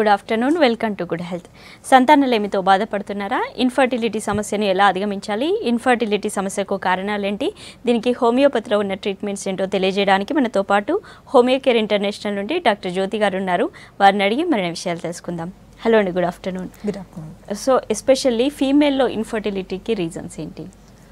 Good afternoon, welcome to good health. సంతానలేమితో బాధపడుతున్నారా? Infertility సమస్యను ఎలా అధిగమించాలి? ఇన్ఫర్టిలిటీ సమస్యకు కారణాలేంటి? దీనికి హోమియోపతిలో ఉన్న ట్రీట్మెంట్స్ ఏంటో తెలియజేయడానికి మనతో పాటు హోమియోకేర్ ఇంటర్నేషనల్ నుండి డాక్టర్ జ్యోతి గారు ఉన్నారు. వారిని అడిగి మరిన్ని విషయాలు తెలుసుకుందాం. హలో అండి, good afternoon. Good afternoon. So especially ఫీమేల్లో ఇన్ఫర్టిలిటీకి రీజన్స్ ఏంటి?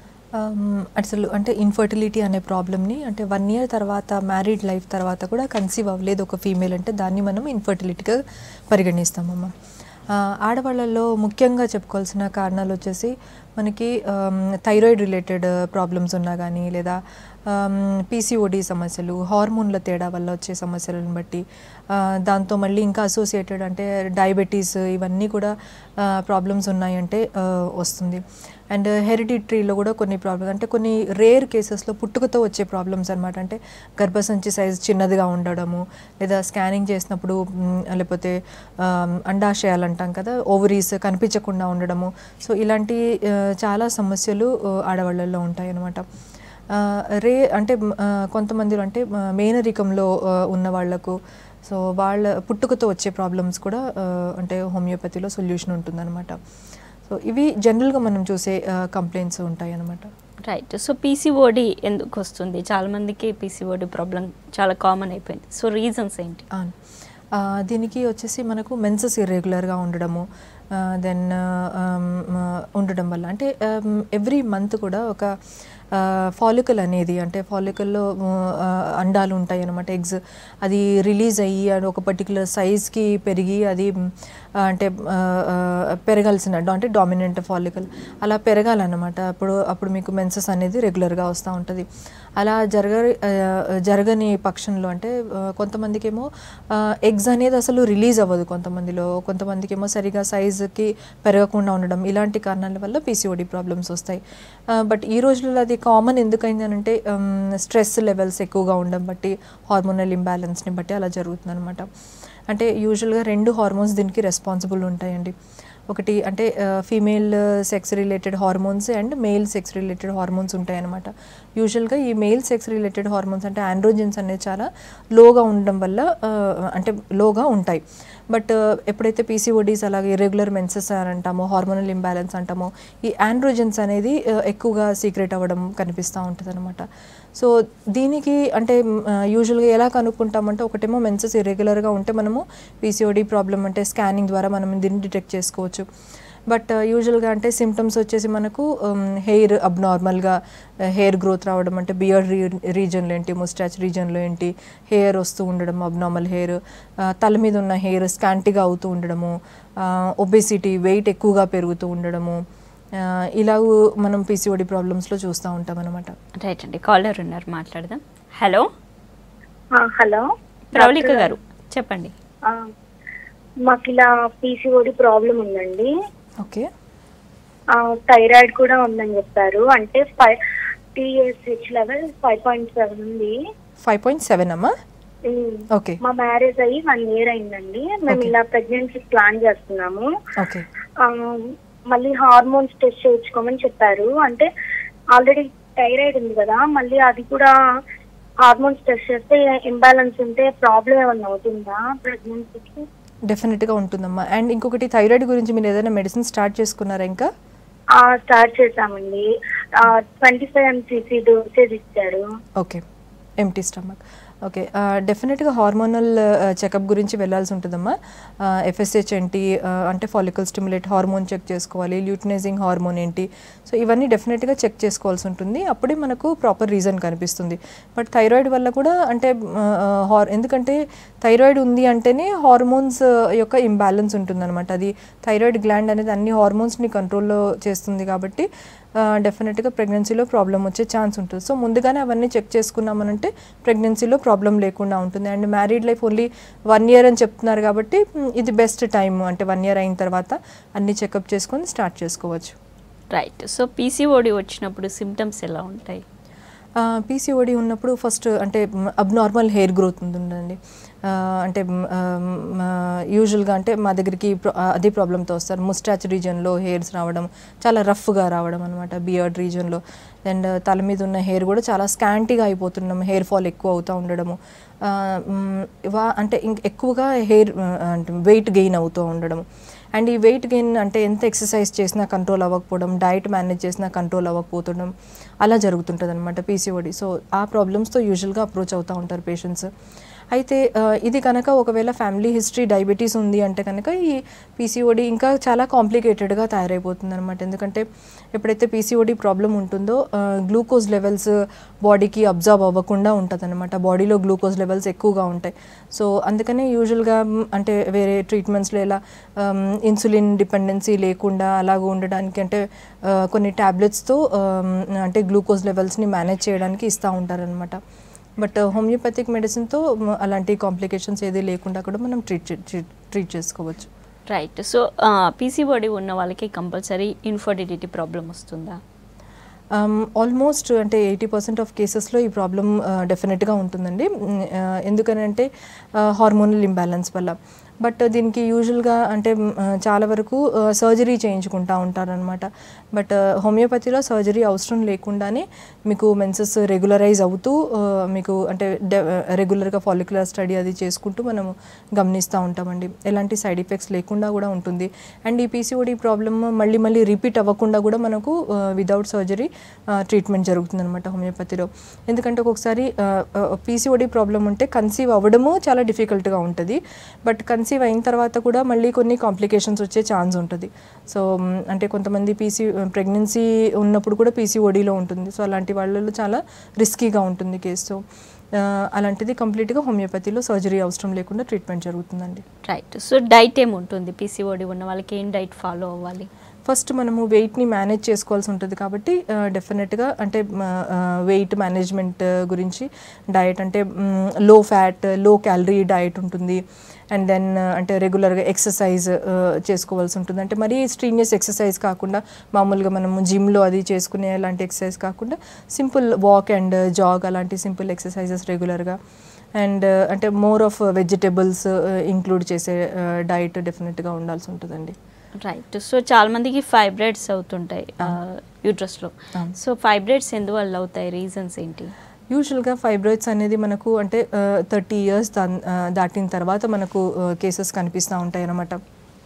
అసలు అంటే ఇన్ఫర్టిలిటీ అనే ప్రాబ్లమ్ని అంటే 1 year తర్వాత మ్యారీడ్ లైఫ్ తర్వాత కూడా కన్సీవ్ అవ్వలేదు ఒక ఫీమేల్ అంటే దాన్ని మనం ఇన్ఫర్టిలిటీగా పరిగణిస్తామమ్మ. ఆడవాళ్ళల్లో ముఖ్యంగా చెప్పుకోవాల్సిన కారణాలు వచ్చేసి మనకి థైరాయిడ్ రిలేటెడ్ ప్రాబ్లమ్స్ ఉన్నా కానీ లేదా పీసీఓడి సమస్యలు, హార్మోన్ల తేడా వల్ల వచ్చే సమస్యలను బట్టి, దాంతో మళ్ళీ ఇంకా అసోసియేటెడ్ అంటే డయాబెటీస్ ఇవన్నీ కూడా ప్రాబ్లమ్స్ ఉన్నాయంటే వస్తుంది. అండ్ హెరిడిటరీలో కూడా కొన్ని ప్రాబ్లమ్స్ అంటే కొన్ని రేర్ కేసెస్లో పుట్టుకతో వచ్చే ప్రాబ్లమ్స్ అనమాట. అంటే గర్భసంచి సైజ్ చిన్నదిగా ఉండడము, లేదా స్కానింగ్ చేసినప్పుడు లేకపోతే అండాశయాలు అంటాం కదా, ఓవరీస్ కనిపించకుండా ఉండడము. సో ఇలాంటి చాలా సమస్యలు ఆడవాళ్ళల్లో ఉంటాయి అన్నమాట. అంటే కొంతమందిలో అంటే మేనరికంలో ఉన్న వాళ్లకు సో వాళ్ళ పుట్టుకతో వచ్చే ప్రాబ్లమ్స్ కూడా అంటే హోమియోపతిలో సొల్యూషన్ ఉంటుందన్నమాట. సో ఇవి జనరల్గా మనం చూసే కంప్లైంట్స్ ఉంటాయి అన్నమాట. రైట్. సో పీసీఓడి ఎందుకు వస్తుంది? చాలామందికి పీసీఓడి ప్రాబ్లం చాలా కామన్ అయిపోయింది. సో రీజన్స్ ఏంటి? దీనికి వచ్చేసి మనకు మెన్సెస్ ఇర్రెగ్యులర్గా ఉండడము, దెన్ ఉండడం వల్ల అంటే ఎవ్రీ మంత్ కూడా ఒక ఫాలికల్ అనేది అంటే ఫాలికల్లో అండాలు ఉంటాయి అన్నమాట, ఎగ్స్. అది రిలీజ్ అయ్యి అది ఒక పర్టికులర్ సైజ్కి పెరిగి అది అంటే పెరగాల్సిన అంటే డామినెంట్ ఫాలికల్ అలా పెరగాలన్నమాట. అప్పుడు మీకు మెన్సెస్ అనేది రెగ్యులర్గా వస్తూ ఉంటుంది. అలా జరగని పక్షంలో అంటే కొంతమందికి ఏమో ఎగ్స్ అనేది అసలు రిలీజ్ అవ్వదు, కొంతమందికి ఏమో సరిగా సైజుకి పెరగకుండా ఉండడం, ఇలాంటి కారణాల వల్ల పీసీఓడి ప్రాబ్లమ్స్ వస్తాయి. బట్ ఈ రోజుల్లో అది కామన్ ఎందుకైంది అని అంటే స్ట్రెస్ లెవెల్స్ ఎక్కువగా ఉండడం బట్టి, హార్మోనల్ ఇంబ్యాలెన్స్ని బట్టి అలా జరుగుతుంది అనమాట. అంటే యూజువల్గా 2 హార్మోన్స్ దీనికి రెస్పాన్సిబుల్ ఉంటాయండి. ఒకటి అంటే female sex related hormones and male sex related hormones ఉంటాయన్నమాట. యూజువల్గా ఈ మేల్ సెక్స్ రిలేటెడ్ హార్మోన్స్ అంటే ఆండ్రోజెన్స్ అనేది చాలా లోగా ఉండడం వల్ల అంటే లోగా ఉంటాయి. బట్ ఎప్పుడైతే పీసీఓడీస్ అలాగే ఇర్రెగ్యులర్ మెన్సెస్ అని అంటామో, హార్మోనల్ ఇంబ్యాలెన్స్ అంటామో, ఈ ఆండ్రోజెన్స్ అనేది ఎక్కువగా సీక్రెట్ అవ్వడం కనిపిస్తూ ఉంటుంది అనమాట. సో దీనికి అంటే యూజువల్గా ఎలా కనుక్కుంటామంటే ఒకటేమో మెన్సెస్ ఇర్రెగ్యులర్గా ఉంటే మనము పీసీఓడి ప్రాబ్లం అంటే స్కానింగ్ ద్వారా మనం దీన్ని డిటెక్ట్ చేసుకోవచ్చు. బట్ యూజువల్గా అంటే సిమ్టమ్స్ వచ్చేసి మనకు హెయిర్ అబ్నార్మల్గా హెయిర్ గ్రోత్ రావడం, అంటే బియర్డ్ రీజన్లో ఏంటి, ముస్టాచ్ రీజన్లో ఏంటి హెయిర్ వస్తూ ఉండడం, అబ్నార్మల్ హెయిర్, తల మీద ఉన్న హెయిర్ స్కాంటిగా అవుతూ ఉండడము, ఒబేసిటీ వెయిట్ ఎక్కువగా పెరుగుతూ ఉండడము, ఇలా మనం పీసీఓడి ప్రాబ్లమ్స్లో చూస్తూ ఉంటాం అనమాట. రైట్ అండి, కాలర్ ఉన్నారు, మాట్లాడదాం. హలో. హలో ప్రవళిక గారు చెప్పండి. మాకు ఇలా పీసీఓడి ప్రాబ్లం ఉందండి. ఓకే. థైరాయిడ్ కూడా ఉందని చెప్పారు. అంటే TSH లెవెల్ 5.7 ఉంది. 5.7 అమ్మా? ఓకే. మా మ్యారేజ్ అయ్యి 1 year అయిందండి. మేము ఇలా ప్రెగ్నెన్సీ ప్లాన్ చేస్తున్నాము. ఓకే. మళ్ళీ హార్మోన్స్ టెస్ట్ చేయించుకోమని చెప్పారు. అంటే ఆల్రెడీ థైరాయిడ్ ఉంది కదా, మళ్ళీ అది కూడా హార్మోన్స్ టెస్ట్ చేస్తే ఇంబ్యాలెన్స్ ఉంటే ప్రాబ్లం ఏమన్నా అవుతుందా ప్రెగ్నెన్సీకి? డెఫినెట్గా ఉంటుందమ్మా. అండ్ ఇంకొకటి థైరాయిడ్ గురించి మీరు ఏదైనా మెడిసిన్ స్టార్ట్ చేసుకున్నారా? ఇంకా స్టార్ట్ చేసామండి. 25 mcc డోసేజ్ ఇచ్చారు. ఓకే. Empty stomach. ఓకే. డెఫినెట్గా హార్మోనల్ చెకప్ గురించి వెళ్ళాల్సి ఉంటుందమ్మా. FSH ఏంటి అంటే ఫాలికల్ స్టిమ్యులేట్ హార్మోన్ చెక్ చేసుకోవాలి, ల్యూటినైజింగ్ హార్మోన్ ఏంటి, సో ఇవన్నీ డెఫినెట్గా చెక్ చేసుకోవాల్సి ఉంటుంది. అప్పుడే మనకు ప్రాపర్ రీజన్ కనిపిస్తుంది. బట్ థైరాయిడ్ వల్ల కూడా అంటే ఎందుకంటే థైరాయిడ్ ఉంది అంటేనే హార్మోన్స్ యొక్క ఇంబ్యాలెన్స్ ఉంటుందన్నమాట. అది థైరాయిడ్ గ్లాండ్ అనేది అన్ని హార్మోన్స్ని కంట్రోల్లో చేస్తుంది కాబట్టి డెఫినెట్గా ప్రెగ్నెన్సీలో ప్రాబ్లం వచ్చే ఛాన్స్ ఉంటుంది. సో ముందుగానే అవన్నీ చెక్ చేసుకున్నామనంటే ప్రెగ్నెన్సీలో ప్రాబ్లం లేకుండా ఉంటుంది. And married life only 1 year అని చెప్తున్నారు కాబట్టి ఇది బెస్ట్ టైం. అంటే 1 year అయిన తర్వాత అన్ని చెకప్ చేసుకొని స్టార్ట్ చేసుకోవచ్చు. రైట్. సో పీసీఓడి వచ్చినప్పుడు సిమ్టమ్స్ ఎలా ఉంటాయి? పీసీఓడి ఉన్నప్పుడు ఫస్ట్ అంటే అబ్నార్మల్ హెయిర్ గ్రోత్ ఉంటుందండి. అంటే యూజువల్గా అంటే మా దగ్గరికి అదే ప్రాబ్లంతో వస్తారు. ముస్టాచ్ రీజన్లో హెయిర్స్ రావడం, చాలా రఫ్గా రావడం అనమాట, బియర్డ్ రీజన్లో. అండ్ తల మీద ఉన్న హెయిర్ కూడా చాలా స్కాంటీగా అయిపోతున్నాం, హెయిర్ ఫాల్ ఎక్కువ అవుతూ ఉండడము, అంటే ఎక్కువగా హెయిర్ అంటే వెయిట్ గెయిన్ అవుతూ ఉండడము. అండ్ ఈ వెయిట్ గెయిన్ అంటే ఎంత ఎక్సర్సైజ్ చేసినా కంట్రోల్ అవ్వకపోవడం, డైట్ మేనేజ్ చేసినా కంట్రోల్ అవ్వకపోవడం, అలా జరుగుతుంటుంది అనమాట పీసీఓడి. సో ఆ ప్రాబ్లమ్స్తో యూజువల్గా అప్రోచ్ అవుతూ ఉంటారు పేషెంట్స్. అయితే ఇది కనుక ఒకవేళ ఫ్యామిలీ హిస్టరీ డయాబెటీస్ ఉంది అంటే కనుక ఈ పీసీఓడి ఇంకా చాలా కాంప్లికేటెడ్గా తయారైపోతుంది అనమాట. ఎందుకంటే ఎప్పుడైతే పీసీఓడి ప్రాబ్లం ఉంటుందో గ్లూకోజ్ లెవెల్స్ బాడీకి అబ్జర్వ్ అవ్వకుండా ఉంటుంది అనమాట, బాడీలో గ్లూకోజ్ లెవెల్స్ ఎక్కువగా ఉంటాయి. సో అందుకనే యూజువల్గా అంటే వేరే ట్రీట్మెంట్స్లో ఇలా ఇన్సులిన్ డిపెండెన్సీ లేకుండా అలాగ ఉండడానికి అంటే కొన్ని ట్యాబ్లెట్స్తో అంటే గ్లూకోజ్ లెవెల్స్ని మేనేజ్ చేయడానికి ఇస్తూ ఉంటారనమాట. బట్ హోమియోపతిక్ మెడిసిన్తో అలాంటి కాంప్లికేషన్స్ ఏది లేకుండా కూడా మనం ట్రీట్ చేసుకోవచ్చు. రైట్. సో పీసీఓడి ఉన్న వాళ్ళకి కంపల్సరీ ఇన్ఫర్టిలిటీ ప్రాబ్లం వస్తుందా? ఆల్మోస్ట్ అంటే 80% ఆఫ్ కేసెస్లో ఈ ప్రాబ్లం డెఫినెట్గా ఉంటుందండి. ఎందుకనంటే హార్మోనల్ ఇంబ్యాలెన్స్ వల్ల. బట్ దీనికి యూజువల్గా అంటే చాలా వరకు సర్జరీ చేయించుకుంటూ ఉంటారనమాట. బట్ హోమియోపతిలో సర్జరీ అవసరం లేకుండానే మీకు మెన్సెస్ రెగ్యులరైజ్ అవుతూ మీకు అంటే రెగ్యులర్గా ఫాలిక్యులర్ స్టడీ అది చేసుకుంటూ మనము గమనిస్తూ ఉంటామండి. ఎలాంటి సైడ్ ఎఫెక్ట్స్ లేకుండా కూడా ఉంటుంది. అండ్ ఈ పీసీఓడి ప్రాబ్లమ్ మళ్ళీ రిపీట్ అవ్వకుండా కూడా మనకు విదౌట్ సర్జరీ ట్రీట్మెంట్ జరుగుతుందన్నమాట హోమియోపతిలో. ఎందుకంటే ఒక్కొక్కసారి పీసీఓడి ప్రాబ్లం ఉంటే కన్సీవ్ అవ్వడము చాలా డిఫికల్ట్గా ఉంటుంది. బట్ కన్సీవ్ అయిన తర్వాత కూడా మళ్ళీ కొన్ని కాంప్లికేషన్స్ వచ్చే ఛాన్స్ ఉంటుంది. సో అంటే కొంతమంది ప్రెగ్నెన్సీ ఉన్నప్పుడు కూడా పీసీఓడిలో ఉంటుంది. సో అలాంటి వాళ్ళలో చాలా రిస్కీగా ఉంటుంది కేసు. సో అలాంటిది కంప్లీట్గా హోమియోపతిలో సర్జరీ అవసరం లేకుండా ట్రీట్మెంట్ జరుగుతుందండి. రైట్. సో డైట్ ఏముంటుంది పీసీఓడి ఉన్న వాళ్ళకి, ఏం డైట్ ఫాలో అవ్వాలి? ఫస్ట్ మనము వెయిట్ని మేనేజ్ చేసుకోవాల్సి ఉంటుంది కాబట్టి డెఫినెట్గా అంటే వెయిట్ మేనేజ్మెంట్ గురించి డయట్ అంటే low fat, low calorie diet ఉంటుంది. అండ్ దెన్ అంటే రెగ్యులర్గా ఎక్సర్సైజ్ చేసుకోవాల్సి ఉంటుంది. అంటే మరీ స్ట్రీనియస్ ఎక్సర్సైజ్ కాకుండా మామూలుగా మనము జిమ్లో అది చేసుకునే అలాంటి ఎక్సర్సైజ్ కాకుండా సింపుల్ వాక్ అండ్ జాగ్ అలాంటి సింపుల్ ఎక్సర్సైజెస్ రెగ్యులర్గా. అండ్ అంటే మోర్ ఆఫ్ వెజిటబుల్స్ ఇంక్లూడ్ చేసే డైట్ డెఫినెట్గా ఉండాల్సి ఉంటుందండి. రైట్. సో చాలా మందికి ఫైబ్రాయిడ్స్ అవుతుంటాయి యూట్రస్లో. సో ఫైబ్రాయిడ్స్ ఎందువల్ల అవుతాయి, రీజన్స్ ఏంటి? యూజువల్గా ఫైబ్రాయిడ్స్ అనేది మనకు అంటే 30 years దాటిన తర్వాత మనకు కేసెస్ కనిపిస్తూ ఉంటాయి అన్నమాట.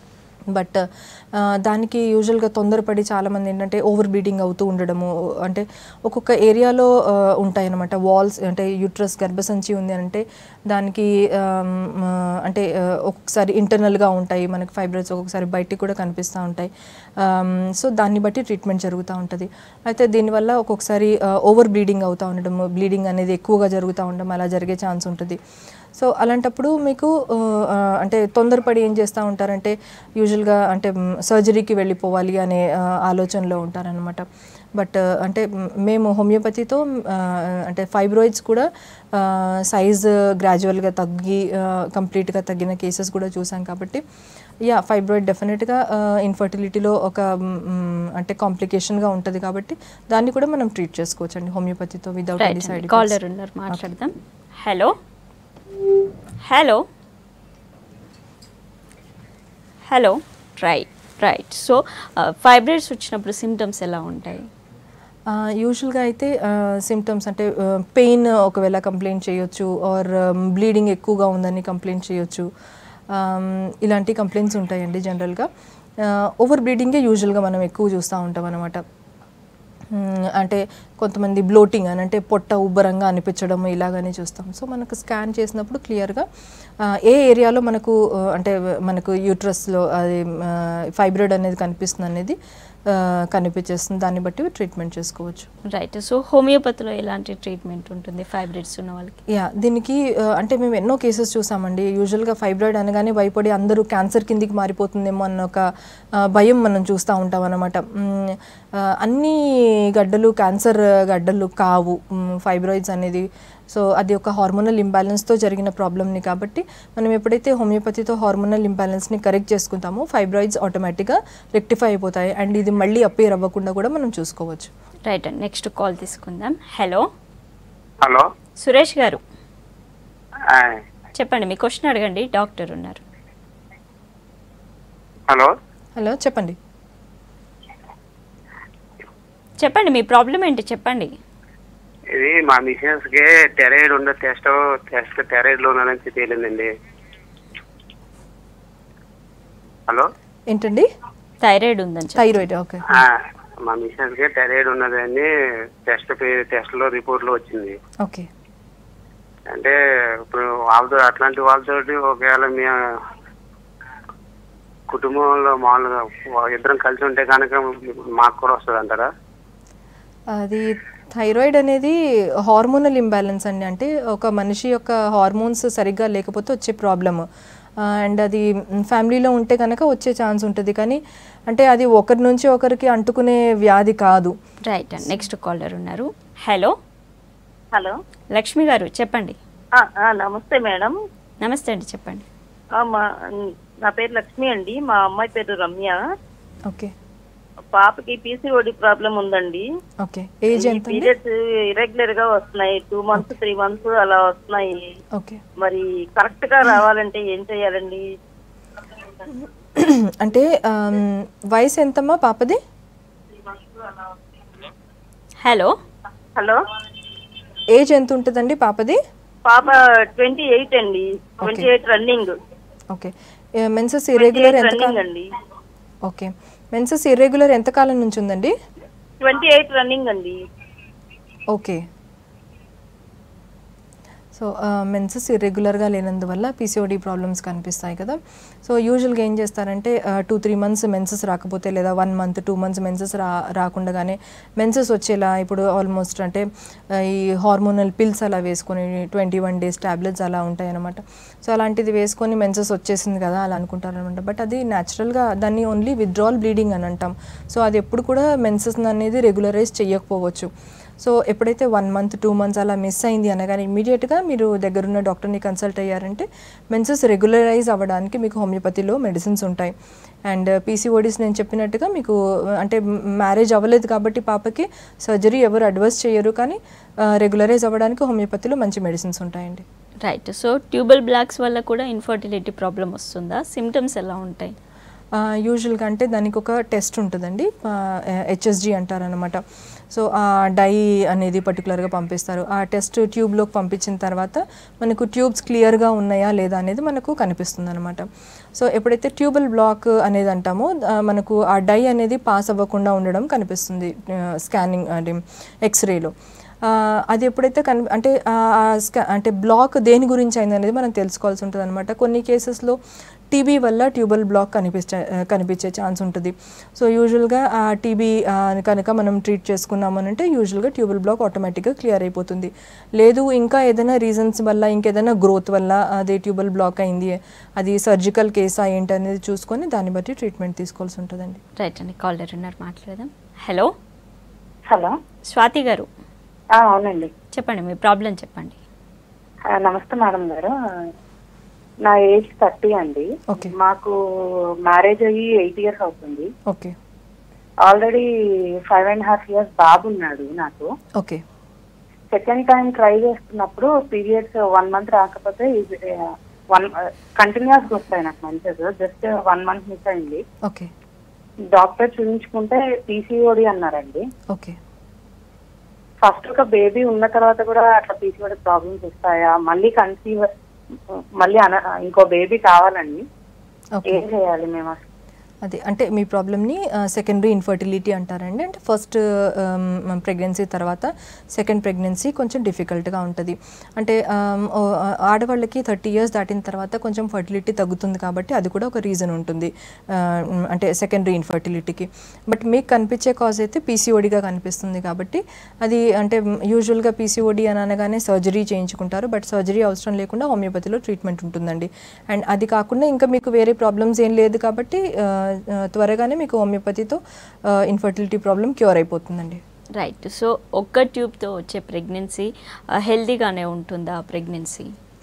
బట్ దానికి యూజువల్గా తొందరపడి చాలామంది ఏంటంటే ఓవర్ బ్లీడింగ్ అవుతూ ఉండడము, అంటే ఒక్కొక్క ఏరియాలో ఉంటాయి అన్నమాట వాల్స్. అంటే యూట్రస్ గర్భసంచి ఉంది అంటే దానికి అంటే ఒక్కొక్కసారి ఇంటర్నల్గా ఉంటాయి మనకి ఫైబ్రాయిడ్స్, ఒక్కొక్కసారి బయటికి కూడా కనిపిస్తూ ఉంటాయి. సో దాన్ని బట్టి ట్రీట్మెంట్ జరుగుతూ ఉంటుంది. అయితే దీనివల్ల ఒక్కొక్కసారి ఓవర్ బ్లీడింగ్ అవుతూ ఉండడం, బ్లీడింగ్ అనేది ఎక్కువగా జరుగుతూ ఉండడం అలా జరిగే ఛాన్స్ ఉంటుంది. సో అలాంటప్పుడు మీకు అంటే తొందరపడి ఏం చేస్తూ ఉంటారంటే యూజువల్గా అంటే సర్జరీకి వెళ్ళిపోవాలి అనే ఆలోచనలో ఉంటారనమాట. బట్ అంటే మేము హోమియోపతితో అంటే ఫైబ్రాయిడ్స్ కూడా సైజ్ గ్రాడ్యువల్గా తగ్గి కంప్లీట్గా తగ్గిన కేసెస్ కూడా చూసాం కాబట్టి ఫైబ్రాయిడ్ డెఫినెట్గా ఇన్ఫర్టిలిటీలో ఒక అంటే కాంప్లికేషన్గా ఉంటుంది కాబట్టి దాన్ని కూడా మనం ట్రీట్ చేసుకోవచ్చు అండి హోమియోపతితో without any side effects. Caller ఉన్నారు, మాట్లాడదాం. Hello hello hello. Right. So fibroids వచ్చినప్పుడు సిమ్టమ్స్ ఎలా ఉంటాయి? యూజువల్గా అయితే సిమ్టమ్స్ అంటే పెయిన్ ఒకవేళ కంప్లైంట్ చేయొచ్చు, ఆర్ బ్లీడింగ్ ఎక్కువగా ఉందని కంప్లైంట్ చేయొచ్చు. ఇలాంటి కంప్లైంట్స్ ఉంటాయండి జనరల్గా. ఓవర్ బ్లీడింగే యూజువల్గా మనం ఎక్కువ చూస్తూ ఉంటాం అన్నమాట. అంటే కొంతమంది బ్లోటింగ్ అని అంటే పొట్ట ఉబ్బరంగా అనిపించడం ఇలాగనే చూస్తాం. సో మనకు స్కాన్ చేసినప్పుడు క్లియర్గా ఏ ఏరియాలో మనకు అంటే మనకు యూట్రస్లో అది ఫైబ్రాయిడ్ అనేది కనిపిస్తుంది అనేది కనిపించేస్తుంది. దాన్ని బట్టి ట్రీట్మెంట్ చేసుకోవచ్చు. రైట్. సో హోమియోపతిలో ఎలాంటి ట్రీట్మెంట్ ఉంటుంది ఫైబ్రాయిడ్స్ ఉన్న వాళ్ళకి? దీనికి అంటే మేము ఎన్నో కేసెస్ చూసామండి. యూజువల్గా ఫైబ్రాయిడ్ అనగానే భయపడి అందరూ క్యాన్సర్ కిందికి మారిపోతుందేమో అన్న ఒక భయం మనం చూస్తూ ఉంటాం అన్నమాట. అన్ని గడ్డలు క్యాన్సర్ గడ్డలు కావు ఫైబ్రాయిడ్స్ అనేది. సో అది ఒక హార్మోనల్ ఇంబ్యాలెన్స్తో జరిగిన ప్రాబ్లమ్ని కాబట్టి మనం ఎప్పుడైతే హోమియోపతితో హార్మోనల్ ఇంబ్యాలెన్స్ని కరెక్ట్ చేసుకుంటామో ఫైబ్రాయిడ్స్ ఆటోమేటిక్గా రెక్టిఫై అయిపోతాయి. అండ్ ఇది మళ్ళీ అప్పేర్ అవ్వకుండా కూడా మనం చూసుకోవచ్చు. రైట్ అండి. నెక్స్ట్ కాల్ తీసుకుందాం. హలో హలో సురేష్ గారు చెప్పండి, మీ క్వశ్చన్ అడగండి, డాక్టర్ ఉన్నారు. హలో హలో చెప్పండి. చెప్పండి మీ ప్రాబ్లం ఏంటి చెప్పండి. ఇది మా మిషన్స్ కి థైరాయిడ్ ఉన్న టెస్ట్ థైరాయిడ్ లో నుంచి తేలిందండి. హలో ఏంటండి? థైరాయిడ్ ఉందని థైరాయిడ్. ఓకే. మా మిషన్స్ కి థైరాయిడ్ ఉన్నదని టెస్ట్ లో రిపోర్ట్ లో వచ్చింది. ఓకే. అంటే ఇప్పుడు వాళ్ళతో అట్లాంటి వాళ్ళతోటి ఒకవేళ మీ కుటుంబంలో మామూలుగా ఇద్దరం కలిసి ఉంటే కనుక మాకు కూడా వస్తుంది అంటారా? అది థైరాయిడ్ అనేది హార్మోనల్ ఇంబ్యాలెన్స్ అండి. అంటే ఒక మనిషి యొక్క హార్మోన్స్ సరిగ్గా లేకపోతే వచ్చే ప్రాబ్లమ్. అండ్ అది ఫ్యామిలీలో ఉంటే కనుక వచ్చే ఛాన్స్ ఉంటుంది, కానీ అంటే అది ఒకరి నుంచి ఒకరికి అంటుకునే వ్యాధి కాదు. రైట్ అండి. నెక్స్ట్ కాలర్ ఉన్నారు. హలో. హలో లక్ష్మి గారు చెప్పండి. నమస్తే మేడం. నమస్తే అండి, చెప్పండి. నా పేరు లక్ష్మి అండి, మా అమ్మాయి పేరు రమ్య. ఓకే. పాపకి పీసీఓడి ప్రాబ్లం ఉందండి. ఓకే. ఏజ్ ఎంత? పీరియడ్స్ ఇరెగ్యులర్ గా వస్తున్నాయి, 2 months 3 months అలా వస్తున్నాయి. ఓకే. మరి కరెక్ట్ గా రావాలంటే ఏం చేయాలండి? అంటే వయసు ఎంతమ్మా పాపది? హలో. హలో ఏజ్ ఎంత ఉంటుందండి పాపది? పాప 28 అండి, 28 రన్నింగ్. ఓకే. మెన్సెస్ ఇర్రెగ్యులర్ ఎంత కాలం అండి? ఓకే. మెన్సెస్ ఇర్రెగ్యులర్ ఎంత కాలం నుంచి ఉందండి? 28 రన్నింగ్ అండి. ఓకే. సో మెన్సెస్ ఇర్రెగ్యులర్గా లేనందువల్ల పీసీఓడి ప్రాబ్లమ్స్ కనిపిస్తాయి కదా. సో యూజువల్గా ఏం చేస్తారంటే 2-3 months మెన్సెస్ రాకపోతే, లేదా 1 month 2 months మెన్సెస్ రాకుండానే మెన్సెస్ వచ్చేలా ఇప్పుడు ఆల్మోస్ట్ అంటే ఈ హార్మోనల్ పిల్స్ అలా వేసుకొని 21 days టాబ్లెట్స్ అలా ఉంటాయి అన్నమాట. సో అలాంటిది వేసుకొని మెన్సెస్ వచ్చేసింది కదా అలా అనుకుంటారు అనమాట. బట్ అది న్యాచురల్గా దాన్ని ఓన్లీ విత్డ్రాల్ బ్లీడింగ్ అని అంటాం. సో అది ఎప్పుడు కూడా మెన్సెస్ అనేది రెగ్యులరైజ్ చేయకపోవచ్చు. సో ఎప్పుడైతే 1 month 2 months అలా మిస్ అయింది అనగానే ఇమీడియట్గా మీరు దగ్గరున్న డాక్టర్ని కన్సల్ట్ అయ్యారంటే మెన్సెస్ రెగ్యులరైజ్ అవ్వడానికి మీకు హోమియోపతిలో మెడిసిన్స్ ఉంటాయి. అండ్ పీసీఓడీస్ నేను చెప్పినట్టుగా మీకు అంటే మ్యారేజ్ అవ్వలేదు కాబట్టి పాపకి సర్జరీ ఎవరు అడ్వైస్ చేయరు, కానీ రెగ్యులరైజ్ అవ్వడానికి హోమియోపతిలో మంచి మెడిసిన్స్ ఉంటాయండి. రైట్. సో ట్యూబల్ బ్లాక్స్ వల్ల కూడా ఇన్ఫర్టిలిటీ ప్రాబ్లం వస్తుందా? సిమ్టమ్స్ ఎలా ఉంటాయి? యూజువల్గా అంటే దానికి ఒక టెస్ట్ ఉంటుందండి, హెచ్ఎస్జి అంటారనమాట. సో ఆ డై అనేది పర్టికులర్గా పంపిస్తారు. ఆ టెస్ట్ ట్యూబ్లోకి పంపించిన తర్వాత మనకు ట్యూబ్స్ క్లియర్గా ఉన్నాయా లేదా అనేది మనకు కనిపిస్తుంది అనమాట. సో ఎప్పుడైతే ట్యూబల్ బ్లాక్ అనేది అంటామో మనకు ఆ డై అనేది పాస్ అవ్వకుండా ఉండడం కనిపిస్తుంది స్కానింగ్ అంటే ఎక్స్రేలో. అది ఎప్పుడైతే అంటే బ్లాక్ దేని గురించి అయింది అనేది మనం తెలుసుకోవాల్సి ఉంటుంది అనమాట. కొన్ని కేసెస్లో టీబీ వల్ల ట్యూబల్ బ్లాక్ కనిపించే ఛాన్స్ ఉంటుంది. సో యూజువల్గా ఆ టీబీ కనుక మనం ట్రీట్ చేసుకున్నామనంటే యూజువల్గా ట్యూబల్ బ్లాక్ ఆటోమేటిక్గా క్లియర్ అయిపోతుంది. లేదు ఇంకా ఏదైనా రీజన్స్ వల్ల ఇంకేదైనా గ్రోత్ వల్ల అది ట్యూబల్ బ్లాక్ అయింది, అది సర్జికల్ కేసా ఏంటి అనేది చూసుకొని దాన్ని బట్టి ట్రీట్మెంట్ తీసుకోవాల్సి ఉంటుందండి. రైట్ అండి. కాలర్ ఉన్నారు, మాట్లాడదాం. హలో. హలో స్వాతి గారు. అవునండి, చెప్పండి మీ ప్రాబ్లం చెప్పండి. నమస్తే మేడం గారు. నా ఏజ్ 30 అండి. మాకు మ్యారేజ్ అయ్యి 8 years అవుతుంది. ఓకే. ఆల్రెడీ 5.5 years బాబు ఉన్నాడు నాకు. ఓకే. సెకండ్ టైం ట్రై చేస్తున్నప్పుడు పీరియడ్స్ 1 month రాకపోతే కంటిన్యూస్ వస్తాయి నాకు మెన్సెస్. జస్ట్ 1 month మిస్ అయింది. ఓకే. డాక్టర్ చూపించుకుంటే పీసీఓడి అన్నారండి. ఓకే. ఫస్ట్ ఒక బేబీ ఉన్న తర్వాత కూడా అట్లా పీసీఓడి ప్రాబ్లమ్స్ వస్తాయా? మళ్ళీ మళ్ళీ ఇంకో బేబీ కావాలండి, ఏం చేయాలి మేము? అది అంటే మీ ప్రాబ్లమ్ని సెకండరీ ఇన్ఫర్టిలిటీ అంటారండి. అంటే ఫస్ట్ ప్రెగ్నెన్సీ తర్వాత సెకండ్ ప్రెగ్నెన్సీ కొంచెం డిఫికల్ట్గా ఉంటుంది. అంటే ఆడవాళ్ళకి 30 years దాటిన తర్వాత కొంచెం ఫర్టిలిటీ తగ్గుతుంది కాబట్టి అది కూడా ఒక రీజన్ ఉంటుంది అంటే సెకండరీ ఇన్ఫర్టిలిటీకి. బట్ మీకు కనిపించే కాజ్ అయితే పీసీఓడిగా కనిపిస్తుంది కాబట్టి అది అంటే యూజువల్గా పీసీఓడి అని అనగానే సర్జరీ చేయించుకుంటారు. బట్ సర్జరీ అవసరం లేకుండా హోమియోపతిలో ట్రీట్మెంట్ ఉంటుందండి. అండ్ అది కాకుండా ఇంకా మీకు వేరే ప్రాబ్లమ్స్ ఏం లేదు కాబట్టి త్వరగానే మీకు హోమియోపతితో ఇన్ఫర్టిలిటీ ప్రాబ్లం క్యూర్ అయిపోతుందండి. రైట్. సో ఒక్క ట్యూబ్తో వచ్చే ప్రెగ్నెన్సీ హెల్దీగానే ఉంటుందా ప్రెగ్నెన్సీ?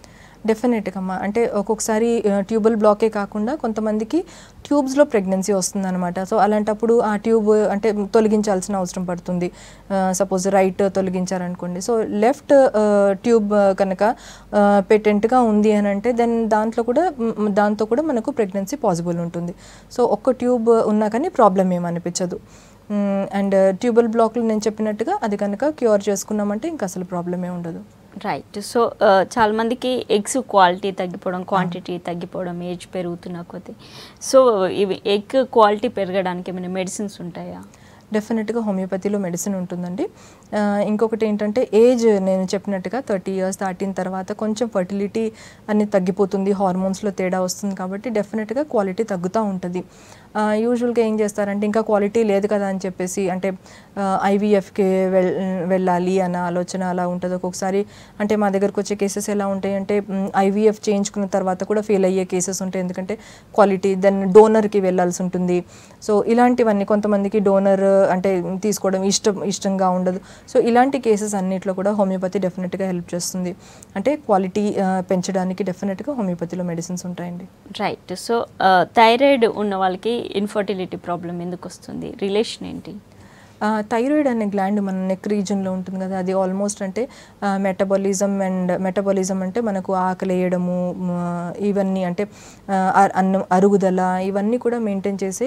డెఫినెట్గా అమ్మా, అంటే ఒక్కొక్కసారి ట్యూబల్ బ్లాకే కాకుండా కొంతమందికి ట్యూబ్స్లో ప్రెగ్నెన్సీ వస్తుంది అనమాట. సో అలాంటప్పుడు ఆ ట్యూబ్ అంటే తొలగించాల్సిన అవసరం పడుతుంది. సపోజ్ రైట్ తొలగించారనుకోండి, సో లెఫ్ట్ ట్యూబ్ కనుక పేటెంట్గా ఉంది అని అంటే దెన్ దాంతో కూడా మనకు ప్రెగ్నెన్సీ పాసిబుల్ ఉంటుంది. సో ఒక్క ట్యూబ్ ఉన్నా కానీ ప్రాబ్లం ఏమనిపించదు. అండ్ ట్యూబల్ బ్లాక్లు నేను చెప్పినట్టుగా అది కనుక క్యూర్ చేసుకున్నామంటే ఇంకా అసలు ప్రాబ్లమే ఉండదు. రైట్. సో చాలామందికి ఎగ్స్ క్వాలిటీ తగ్గిపోవడం, క్వాంటిటీ తగ్గిపోవడం ఏజ్ పెరుగుతున్న కొద్దీ, సో ఇవి ఎగ్ క్వాలిటీ పెరగడానికి ఏమైనా మెడిసిన్స్ ఉంటాయా? డెఫినెట్గా హోమియోపతిలో మెడిసిన్ ఉంటుందండి. ఇంకొకటి ఏంటంటే ఏజ్ నేను చెప్పినట్టుగా 30 years దాటిన తర్వాత కొంచెం ఫర్టిలిటీ అనేది తగ్గిపోతుంది, హార్మోన్స్లో తేడా వస్తుంది కాబట్టి డెఫినెట్గా క్వాలిటీ తగ్గుతూ ఉంటుంది. యూజువల్గా ఏం చేస్తారంటే ఇంకా క్వాలిటీ లేదు కదా అని చెప్పేసి అంటే ఐవీఎఫ్కి వెళ్ళాలి అన్న ఆలోచన అలా ఉంటుంది ఒక్కొక్కసారి. అంటే మా దగ్గరకు వచ్చే కేసెస్ ఎలా ఉంటాయి అంటే ఐవీఎఫ్ చేయించుకున్న తర్వాత కూడా ఫెయిల్ అయ్యే కేసెస్ ఉంటాయి, ఎందుకంటే క్వాలిటీ దెన్ డోనర్కి వెళ్ళాల్సి ఉంటుంది. సో ఇలాంటివన్నీ కొంతమందికి డోనర్ అంటే తీసుకోవడం ఇష్టంగా ఉండదు. సో ఇలాంటి కేసెస్ అన్నిట్లో కూడా హోమియోపతి డెఫినెట్గా హెల్ప్ చేస్తుంది. అంటే క్వాలిటీ పెంచడానికి డెఫినెట్గా హోమియోపతిలో మెడిసిన్స్ ఉంటాయండి. రైట్. సో థైరాయిడ్ ఉన్న వాళ్ళకి ఇన్ఫర్టిలిటీ ప్రాబ్లం ఎందుకు వస్తుంది? రిలేషన్ ఏంటి? థైరాయిడ్ అనే గ్లాండ్ మన నెక్ రీజన్లో ఉంటుంది కదా, అది ఆల్మోస్ట్ అంటే మెటబాలిజం అంటే మనకు ఆకలి వేయడము, ఇవన్నీ అంటే అన్నం అరుగుదల, ఇవన్నీ కూడా మెయింటైన్ చేసే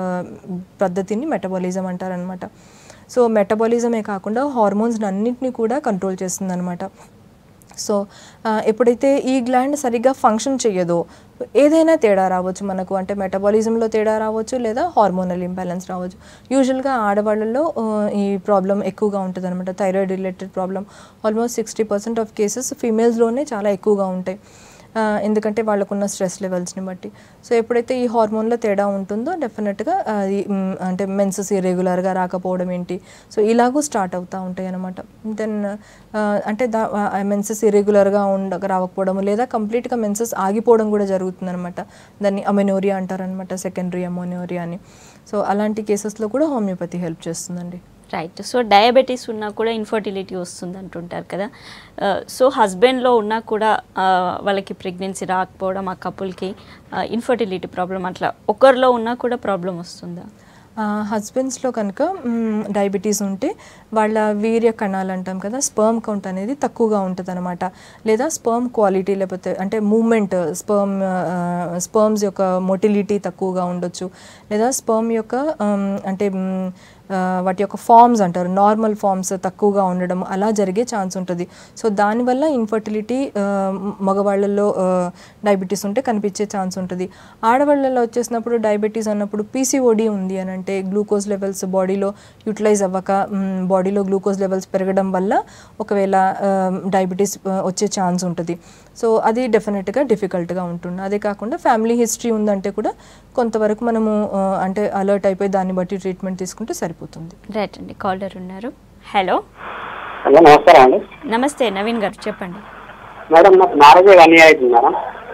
పద్ధతిని మెటబాలిజం అంటారనమాట. సో మెటబాలిజమే కాకుండా హార్మోన్స్ అన్నింటినీ కూడా కంట్రోల్ చేస్తుంది అనమాట. సో ఎప్పుడైతే ఈ గ్లాండ్ సరిగ్గా ఫంక్షన్ చేయదో ఏదైనా తేడా రావచ్చు మనకు, అంటే మెటబాలిజంలో తేడా రావచ్చు లేదా హార్మోనల్ ఇంబ్యాలెన్స్ రావచ్చు. యూజువల్గా ఆడవాళ్ళలో ఈ ప్రాబ్లం ఎక్కువగా ఉంటుంది అనమాట. Thyroid related problem almost 60% of cases ఫీమేల్స్లోనే చాలా ఎక్కువగా ఉంటాయి, ఎందుకంటే వాళ్ళకున్న స్ట్రెస్ లెవెల్స్ని బట్టి. సో ఎప్పుడైతే ఈ హార్మోన్లో తేడా ఉంటుందో డెఫినెట్గా అది అంటే మెన్సెస్ ఇర్రెగ్యులర్గా రాకపోవడం ఏంటి, సో ఇలాగూ స్టార్ట్ అవుతూ ఉంటాయి అన్నమాట. దెన్ అంటే మెన్సెస్ ఇర్రెగ్యులర్గా రాకపోవడం లేదా కంప్లీట్గా మెన్సెస్ ఆగిపోవడం కూడా జరుగుతుంది అనమాట. దాన్ని అమెనోరియా అంటారనమాట, సెకండరీ అమెనోరియా అని. సో అలాంటి కేసెస్లో కూడా హోమియోపతి హెల్ప్ చేస్తుందండి. రైట్. సో డయాబెటీస్ ఉన్నా కూడా ఇన్ఫర్టిలిటీ వస్తుంది అంటుంటారు కదా. సో హస్బెండ్లో ఉన్నా కూడా వాళ్ళకి ప్రెగ్నెన్సీ రాకపోవడం, ఆ కపుల్కి ఇన్ఫర్టిలిటీ ప్రాబ్లం అట్లా ఒకరిలో ఉన్నా కూడా ప్రాబ్లం వస్తుందా? హస్బెండ్స్లో కనుక డయాబెటీస్ ఉంటే వాళ్ళ వీర్య కణాలు అంటాం కదా, స్పర్మ్ కౌంట్ అనేది తక్కువగా ఉంటుంది అనమాట. లేదా స్పర్మ్ క్వాలిటీ లేకపోతే అంటే మూమెంట్ స్పర్మ్స్ యొక్క మొటిలిటీ తక్కువగా ఉండొచ్చు, లేదా స్పర్మ్ యొక్క అంటే వాటి యొక్క ఫార్మ్స్ అంటారు, నార్మల్ ఫార్మ్స్ తక్కువగా ఉండడం అలా జరిగే ఛాన్స్ ఉంటుంది. సో దానివల్ల ఇన్ఫర్టిలిటీ మగవాళ్ళల్లో డయాబెటీస్ ఉంటే కనిపించే ఛాన్స్ ఉంటుంది. ఆడవాళ్ళలో వచ్చేసినప్పుడు డయాబెటీస్ అన్నప్పుడు పీసీఓడి ఉంది అని అంటే గ్లూకోజ్ లెవెల్స్ బాడీలో యూటిలైజ్ అవ్వక బాడీలో గ్లూకోజ్ లెవెల్స్ పెరగడం వల్ల ఒకవేళ డయాబెటీస్ వచ్చే ఛాన్స్ ఉంటుంది. సో అది డెఫినెట్గా డిఫికల్ట్గా ఉంటుంది. అదే కాకుండా ఫ్యామిలీ హిస్టరీ ఉందంటే కూడా కొంతవరకు మనము అంటే అలర్ట్ అయిపోయి దాన్ని బట్టి ట్రీట్మెంట్ తీసుకుంటే సరిపోతుంది. రైట్ అండి. కాలర్ ఉన్నారు. హలో. హలో, నమస్కారం అండి. నమస్తే, నవీన్ గారు చెప్పండి. మేడం, నాకు మ్యారేజ్ 1 year అవుతుంది మేడం.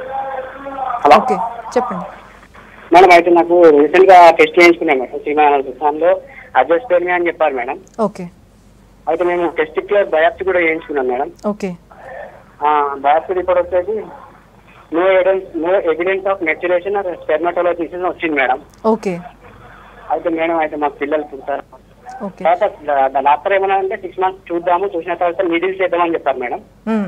హలో. ఓకే, చెప్పండి మేడం. అయితే నాకు రీసెంట్ గా టెస్ట్ చేయించుకున్నాను మేడం, శ్రీమానంలో అడ్జస్టర్మియా అని చెప్పారు మేడం. ఓకే. అయితే నేను టెస్టిక్యులర్ బయాప్సీ కూడా చేయించుకున్నాను మేడం. ఓకే. బయాప్సీ రిపోర్ట్ వచ్చేసి no evidence of maturation or spermatologists వచ్చింది మేడం. ఓకే. అయితే మేడం అయితే మాకు పిల్లలు పుడతారు. ఓకే. తర్వాత డాక్టర్ ఏమన్నా అంటే 6 months చూద్దాము, చూసిన తర్వాత నీడిల్స్ చేద్దామని చెప్పారు మేడం.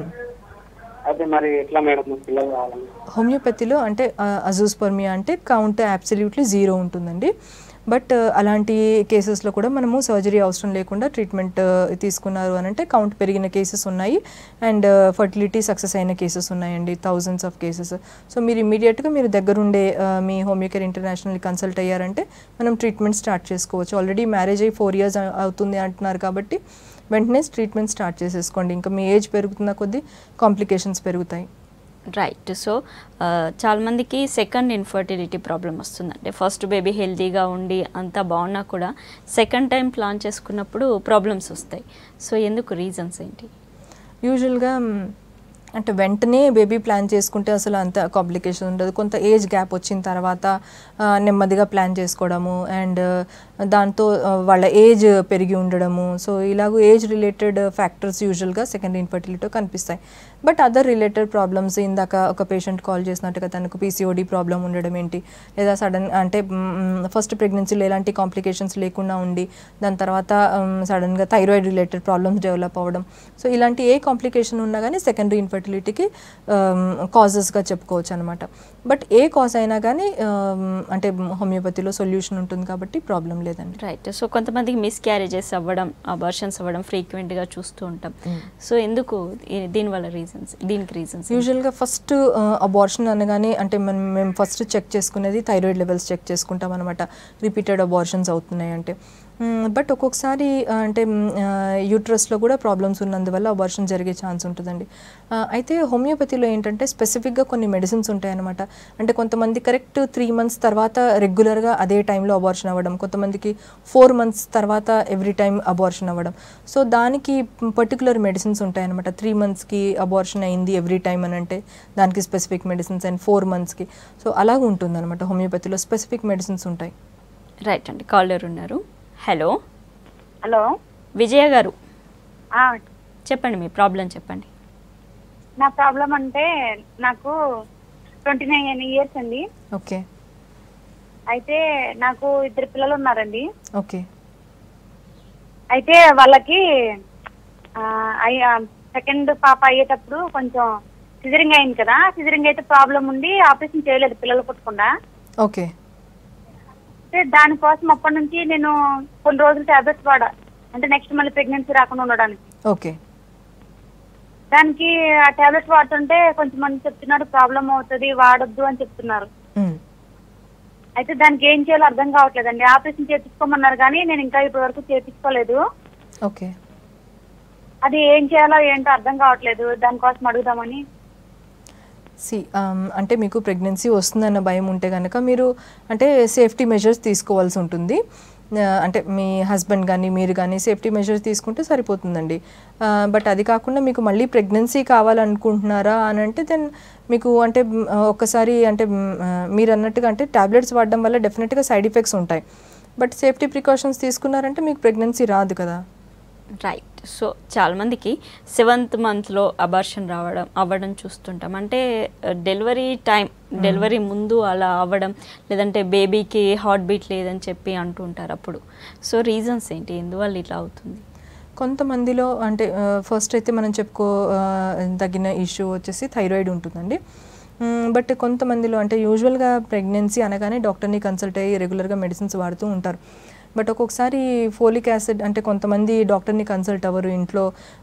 అయితే మరి ఎట్లా మేడం పిల్లలు కావాలని? హోమియోపతిలో అంటే అజూస్పర్మియా అంటే కౌంట్ అబ్సల్యూట్లీ 0 ఉంటుందండి. బట్ అలాంటి కేసెస్లో కూడా మనము సర్జరీ అవసరం లేకుండా ట్రీట్మెంట్ తీసుకున్నారు అని అంటే కౌంట్ పెరిగిన కేసెస్ ఉన్నాయి అండ్ ఫర్టిలిటీ సక్సెస్ అయిన కేసెస్ ఉన్నాయండి, thousands ఆఫ్ కేసెస్. సో మీరు ఇమీడియట్గా మీరు దగ్గరుండే మీ హోమియోకేర్ ఇంటర్నేషనల్ కన్సల్ట్ అయ్యారంటే మనం ట్రీట్మెంట్ స్టార్ట్ చేసుకోవచ్చు. ఆల్రెడీ మ్యారేజ్ అయ్యి 4 years అవుతుంది అంటున్నారు కాబట్టి వెంటనే ట్రీట్మెంట్ స్టార్ట్ చేసేసుకోండి. ఇంకా మీ ఏజ్ పెరుగుతున్న కొద్దీ కాంప్లికేషన్స్ పెరుగుతాయి. రైట్. సో చాలామందికి సెకండ్ ఇన్ఫర్టిలిటీ ప్రాబ్లం వస్తుందంటే ఫస్ట్ బేబీ హెల్తీగా ఉండి అంతా బాగున్నా కూడా సెకండ్ టైం ప్లాన్ చేసుకున్నప్పుడు ప్రాబ్లమ్స్ వస్తాయి. సో ఎందుకు, రీజన్స్ ఏంటి? యూజువల్గా అంటే వెంటనే బేబీ ప్లాన్ చేసుకుంటే అసలు అంత కాంప్లికేషన్ ఉండదు. కొంత ఏజ్ గ్యాప్ వచ్చిన తర్వాత నెమ్మదిగా ప్లాన్ చేసుకోవడము అండ్ దాంతో వాళ్ళ ఏజ్ పెరిగి ఉండడము, సో ఇలాగూ ఏజ్ రిలేటెడ్ ఫ్యాక్టర్స్ యూజువల్గా సెకండరీ ఇన్ఫర్టిలిటీలో కనిపిస్తాయి. బట్ అదర్ రిలేటెడ్ ప్రాబ్లమ్స్, ఇందాక ఒక పేషెంట్ కాల్ చేసినట్టుగా తనకు పీసీఓడి ప్రాబ్లం ఉండడం ఏంటి, లేదా సడన్ అంటే ఫస్ట్ ప్రెగ్నెన్సీలో ఎలాంటి కాంప్లికేషన్స్ లేకుండా ఉండి దాని తర్వాత సడన్గా థైరాయిడ్ రిలేటెడ్ ప్రాబ్లమ్స్ డెవలప్ అవ్వడం, సో ఇలాంటి ఏ కాంప్లికేషన్ ఉన్నా కానీ సెకండరీ ఇన్ఫర్టిలిటీకి కాజెస్గా చెప్పుకోవచ్చు అనమాట. బట్ ఏ కాజ్ అయినా కానీ అంటే హోమియోపతిలో సొల్యూషన్ ఉంటుంది కాబట్టి ప్రాబ్లం లేదండి. రైట్. సో కొంతమందికి మిస్క్యారేజెస్ అవ్వడం, అబార్షన్స్ అవ్వడం ఫ్రీక్వెంట్గా చూస్తూ ఉంటాం. సో ఎందుకు, దీనివల్ల దీనికి రీజన్స్? యూజువల్గా ఫస్ట్ అబార్షన్ అనగానే అంటే మేము ఫస్ట్ చెక్ చేసుకునేది థైరాయిడ్ లెవెల్స్ చెక్ చేసుకుంటాం అనమాట, రిపీటెడ్ అబార్షన్స్ అవుతున్నాయి అంటే. బట్ ఒక్కొక్కసారి అంటే యూట్రస్లో కూడా ప్రాబ్లమ్స్ ఉన్నందువల్ల అబార్షన్ జరిగే ఛాన్స్ ఉంటుందండి. అయితే హోమియోపతిలో ఏంటంటే స్పెసిఫిక్గా కొన్ని మెడిసిన్స్ ఉంటాయన్నమాట. అంటే కొంతమంది కరెక్ట్ 3 months తర్వాత రెగ్యులర్గా అదే టైంలో అబార్షన్ అవ్వడం, కొంతమందికి 4 months తర్వాత ఎవ్రీ టైం అబార్షన్ అవ్వడం. సో దానికి పర్టికులర్ మెడిసిన్స్ ఉంటాయన్నమాట. 3 monthsకి అబార్షన్ అయింది ఎవ్రీ టైం అని అంటే దానికి స్పెసిఫిక్ మెడిసిన్స్, అండ్ 4 monthsకి. సో అలాగ ఉంటుందన్నమాట, హోమియోపతిలో స్పెసిఫిక్ మెడిసిన్స్ ఉంటాయి. రైట్ అండి. కాలర్ ఉన్నారు. హలో. హలో విజయ గారు, చెప్పండి మీ ప్రాబ్లం చెప్పండి. నా ప్రాబ్లం అంటే నాకు 29 years అండి. ఓకే. అయితే నాకు 2 పిల్లలు ఉన్నారండి. ఓకే. అయితే వాళ్ళకి సెకండ్ పాప అయ్యేటప్పుడు కొంచెం సిజరింగ్ అయింది కదా, సిజరింగ్ అయితే ప్రాబ్లం ఉండి ఆపరేషన్ చేయలేదు పిల్లలు పుట్టకుండా. ఓకే. అయితే దానికోసం అప్పటి నుంచి నేను కొన్ని రోజులు టాబ్లెట్స్ వాడా, అంటే నెక్స్ట్ మళ్ళీ ప్రెగ్నెన్సీ రాకుండా ఉండడానికి. ఓకే. దానికి ఆ టాబ్లెట్స్ వాడుతుంటే కొంచెం మంది చెప్తున్నారు ప్రాబ్లం అవుతుంది వాడొద్దు అని చెప్తున్నారు. అయితే దానికి ఏం చేయాలో అర్థం కావట్లేదండి. ఆపరేషన్ చేపించుకోమన్నారు కానీ నేను ఇంకా ఇప్పటి వరకు చేపించుకోలేదు. ఓకే. అది ఏం చేయాలో ఏంటో అర్థం కావట్లేదు, దానికోసం అడుగుదామని. అంటే మీకు ప్రెగ్నెన్సీ వస్తుందన్న భయం ఉంటే కనుక మీరు అంటే సేఫ్టీ మెజర్స్ తీసుకోవాల్సి ఉంటుంది. అంటే మీ హస్బెండ్ కానీ మీరు కానీ సేఫ్టీ మెజర్స్ తీసుకుంటే సరిపోతుందండి. బట్ అది కాకుండా మీకు మళ్ళీ ప్రెగ్నెన్సీ కావాలనుకుంటున్నారా అని అంటే దెన్ మీకు అంటే ఒక్కసారి అంటే మీరు అన్నట్టుగా అంటే టాబ్లెట్స్ వాడడం వల్ల డెఫినెట్గా సైడ్ ఎఫెక్ట్స్ ఉంటాయి. బట్ సేఫ్టీ ప్రికాషన్స్ తీసుకున్నారంటే మీకు ప్రెగ్నెన్సీ రాదు కదా. రైట్. సో చాలామందికి 7th monthలో అబార్షన్ అవ్వడం చూస్తుంటాం. అంటే డెలివరీ ముందు అలా అవ్వడం, లేదంటే బేబీకి హార్ట్ బీట్ లేదని చెప్పి అంటుంటారు. అప్పుడు సో రీజన్స్ ఏంటి, ఎందువల్ల ఇట్లా అవుతుంది? కొంతమందిలో అంటే ఫస్ట్ అయితే మనం తగిన ఇష్యూ వచ్చేసి థైరాయిడ్ ఉంటుందండి. బట్ కొంతమందిలో అంటే యూజువల్గా ప్రెగ్నెన్సీ అనగానే డాక్టర్ని కన్సల్ట్ అయ్యి రెగ్యులర్గా మెడిసిన్స్ వాడుతూ ఉంటారు. బట్ ఒక్కొక్కసారి ఫోలిక్ యాసిడ్ అంటే కొంతమంది డాక్టర్ని కన్సల్ట్ అవ్వరు ఇంట్లో,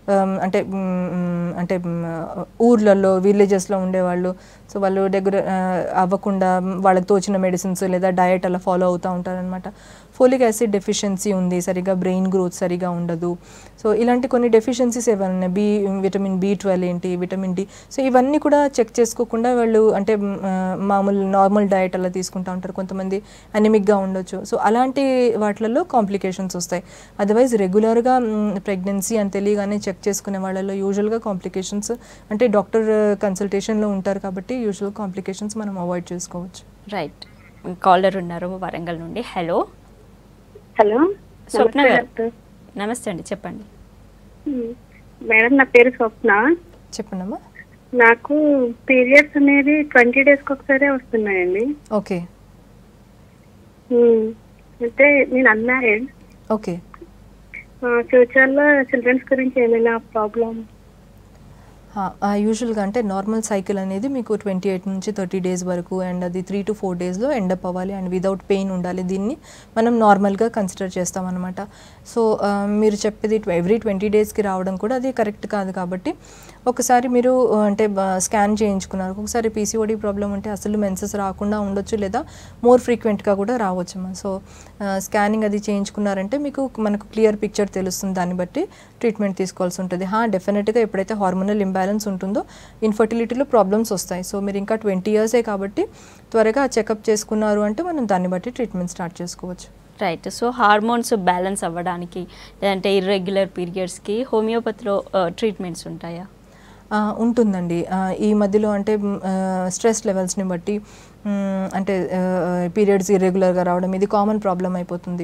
అంటే ఊర్లలో విలేజెస్లో ఉండేవాళ్ళు. సో వాళ్ళు అవ్వకుండా వాళ్ళకి తోచిన మెడిసిన్స్ లేదా డయట్ అలా ఫాలో అవుతూ ఉంటారనమాట. ఫోలిక్ యాసిడ్ డెఫిషియన్సీ ఉంది, సరిగా బ్రెయిన్ గ్రోత్ సరిగా ఉండదు. సో ఇలాంటి కొన్ని డెఫిషియన్సీస్ ఏమైనా విటమిన్ B12 ఏంటి, విటమిన్ D, సో ఇవన్నీ కూడా చెక్ చేసుకోకుండా వాళ్ళు అంటే నార్మల్ డయట్ అలా తీసుకుంటూ ఉంటారు. కొంతమంది అనెమిక్గా ఉండొచ్చు. సో అలాంటి వాటిలలో కాంప్లికేషన్స్ వస్తాయి. అదర్వైజ్ రెగ్యులర్గా ప్రెగ్నెన్సీ అని తెలియగానే చెక్ చేసుకునే వాళ్ళలో యూజువల్గా కాంప్లికేషన్స్ అంటే డాక్టర్ కన్సల్టేషన్లో ఉంటారు కాబట్టి యూజువల్ కాంప్లికేషన్స్ మనం అవాయిడ్ చేసుకోవచ్చు. రైట్. కాలర్ ఉన్నారు వరంగల్ నుండి. హలో. హలో స్వప్న గారు, నమస్తే అండి, చెప్పండి. మేడం నా పేరు స్వప్న. చెప్పండమ్మా. నాకు పీరియడ్స్ అనేది 20 days ఒకసారి వస్తున్నాయండి. ఓకే. అంటే నేను అన్మ్యారీడ్. ఓకే. ఫ్యూచర్లో చిల్డ్రన్స్ గురించి ఏమైనా ప్రాబ్లం? యూజువల్గా అంటే నార్మల్ సైకిల్ అనేది మీకు 28 నుంచి 30 days వరకు, అండ్ అది 3 to 4 daysలో ఎండప్ అవ్వాలి అండ్ వితౌట్ పెయిన్ ఉండాలి. దీన్ని మనం నార్మల్గా కన్సిడర్ చేస్తామన్నమాట. సో మీరు చెప్పేది ఎవ్రీ 20 daysకి రావడం కూడా అది కరెక్ట్ కాదు. కాబట్టి ఒకసారి మీరు అంటే స్కాన్ చేయించుకున్నారు, ఒకసారి పీసీఓడి ప్రాబ్లం ఉంటే అసలు మెన్సెస్ రాకుండా ఉండొచ్చు, లేదా మోర్ ఫ్రీక్వెంట్గా కూడా రావచ్చు. సో స్కానింగ్ అది చేయించుకున్నారంటే మనకు క్లియర్ పిక్చర్ తెలుస్తుంది. దాన్ని బట్టి ట్రీట్మెంట్ తీసుకోవాల్సి ఉంటుంది. డెఫినెట్గా ఎప్పుడైతే హార్మోనల్ ఇంబ్యాలెన్స్ ఉంటుందో ఇన్ఫర్టిలిటీలో ప్రాబ్లమ్స్ వస్తాయి. సో మీరు ఇంకా 20 years కాబట్టి త్వరగా చెకప్ చేసుకున్నారు అంటే మనం దాన్ని బట్టి ట్రీట్మెంట్ స్టార్ట్ చేసుకోవచ్చు. రైట్. సో హార్మోన్స్ బ్యాలెన్స్ అవ్వడానికి లేదంటే ఇర్రెగ్యులర్ పీరియడ్స్కి హోమియోపతిలో ట్రీట్మెంట్స్ ఉంటాయా? ఉంటుందండి. ఈ మధ్యలో అంటే స్ట్రెస్ లెవెల్స్ని బట్టి అంటే పీరియడ్స్ ఇర్రెగ్యులర్గా రావడం ఇది కామన్ ప్రాబ్లం అయిపోతుంది.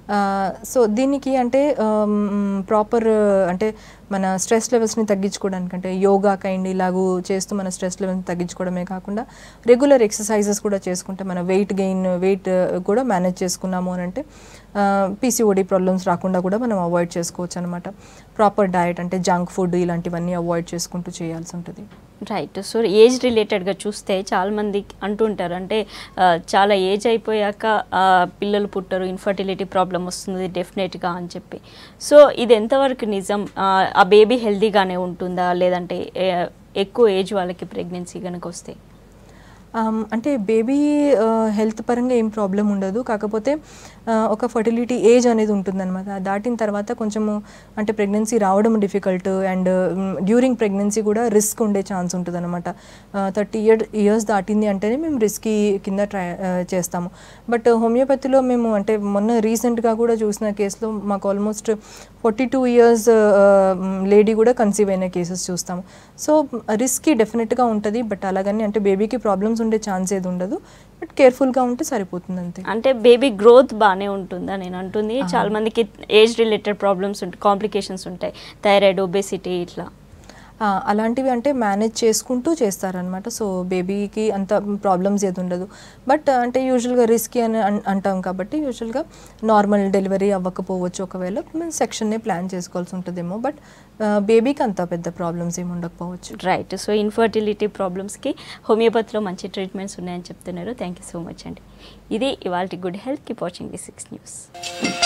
సో దీనికి అంటే ప్రాపర్ అంటే మన స్ట్రెస్ లెవెల్స్ని తగ్గించుకోవడానికి అంటే యోగా కైండ్ ఇలాగూ చేస్తూ మన స్ట్రెస్ లెవెల్స్ని తగ్గించుకోవడమే కాకుండా రెగ్యులర్ ఎక్సర్సైజెస్ కూడా చేసుకుంటే మన వెయిట్ కూడా మేనేజ్ చేసుకున్నాము అని అంటే పీసీఓడి ప్రాబ్లమ్స్ రాకుండా కూడా మనం అవాయిడ్ చేసుకోవచ్చు అనమాట. ప్రాపర్ డయట్ అంటే జంక్ ఫుడ్ ఇలాంటివన్నీ అవాయిడ్ చేసుకుంటూ చేయాల్సి ఉంటుంది. రైట్. సో ఏజ్ రిలేటెడ్గా చూస్తే చాలామంది అంటుంటారు అంటే చాలా ఏజ్ అయిపోయాక పిల్లలు పుట్టరు, ఇన్ఫర్టిలిటీ ప్రాబ్లం వస్తుంది డెఫినెట్గా అని చెప్పి. సో ఇది ఎంతవరకు నిజం? ఆ బేబీ హెల్తీగానే ఉంటుందా లేదంటే ఎక్కువ ఏజ్ వాళ్ళకి ప్రెగ్నెన్సీ కనుక వస్తే? అంటే బేబీ హెల్త్ పరంగా ఏం ప్రాబ్లం ఉండదు, కాకపోతే ఒక ఫర్టిలిటీ ఏజ్ అనేది ఉంటుందన్నమాట. దాటిన తర్వాత కొంచెము అంటే ప్రెగ్నెన్సీ రావడం డిఫికల్ట్ అండ్ డ్యూరింగ్ ప్రెగ్నెన్సీ కూడా రిస్క్ ఉండే ఛాన్స్ ఉంటుంది అనమాట. 30 years దాటింది అంటేనే మేము రిస్కీ కింద చేస్తాము. బట్ హోమియోపతిలో మేము అంటే మొన్న రీసెంట్గా కూడా చూసిన కేసులో మాకు ఆల్మోస్ట్ 42 years లేడీ కూడా కన్సీవ్ అయిన కేసెస్ చూస్తాము. సో రిస్కీ డెఫినెట్గా ఉంటుంది, బట్ అలాగని అంటే బేబీకి ప్రాబ్లమ్స్ ఉండే ఛాన్స్ ఏది ఉండదు, బట్ కేర్ఫుల్గా ఉంటే సరిపోతుంది అంతే. అంటే బేబీ గ్రోత్ బాగానే ఉంటుందా? నేను అంటుంది చాలా మందికి ఏజ్ రిలేటెడ్ ప్రాబ్లమ్స్ ఉంటాయి, కాంప్లికేషన్స్ ఉంటాయి, థైరాయిడ్, ఒబెసిటీ ఇట్లా అలాంటివి అంటే మేనేజ్ చేసుకుంటూ చేస్తారనమాట. సో బేబీకి అంత ప్రాబ్లమ్స్ ఏది ఉండదు, బట్ అంటే యూజువల్గా రిస్కీ అని అంటాం కాబట్టి యూజువల్గా నార్మల్ డెలివరీ అవ్వకపోవచ్చు, ఒకవేళ మేము సెక్షన్నే ప్లాన్ చేసుకోవాల్సి ఉంటుందేమో, బట్ బేబీకి అంత పెద్ద ప్రాబ్లమ్స్ ఏమి ఉండకపోవచ్చు. రైట్. సో ఇన్ఫర్టిలిటీ ప్రాబ్లమ్స్కి హోమియోపతిలో మంచి ట్రీట్మెంట్స్ ఉన్నాయని చెప్తున్నారు. థ్యాంక్ యూ సో మచ్ అండి. ఇది ఇవాళ good health. Keep watching the 6 News.